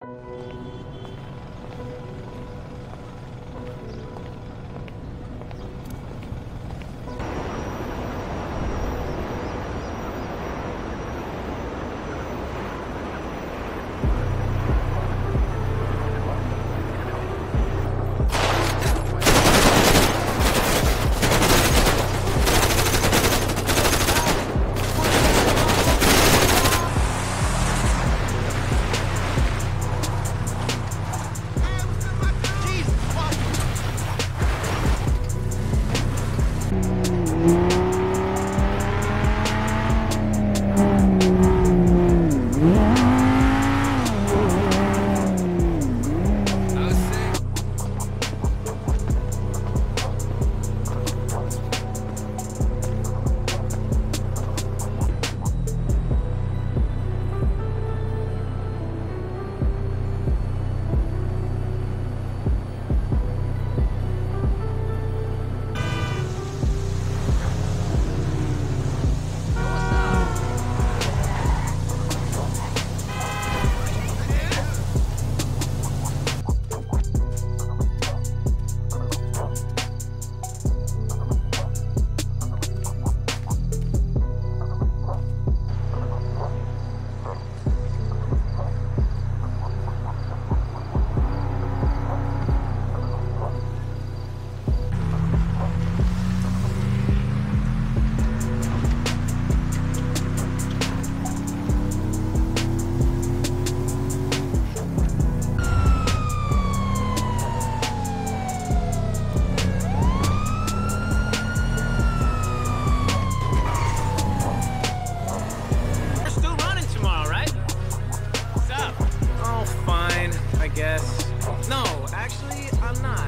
guess. No, actually, I'm not.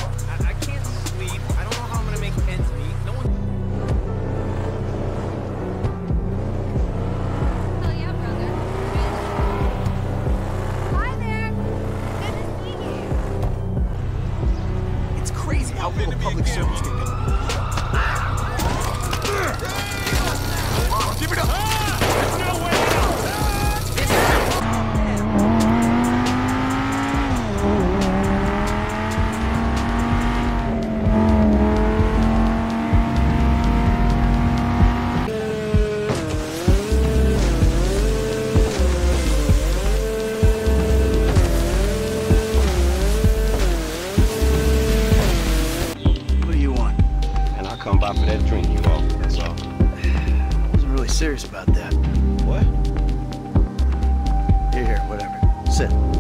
I can't sleep. I don't know how I'm gonna make ends meet. No one. Oh yeah, brother. Hi there. Good to see you. It's crazy how little public servants get paid. Give it up! There's no way out! What do you want? And I'll come by for that drink you offered, that's all. I wasn't really serious about that. What? Here, whatever. Sit.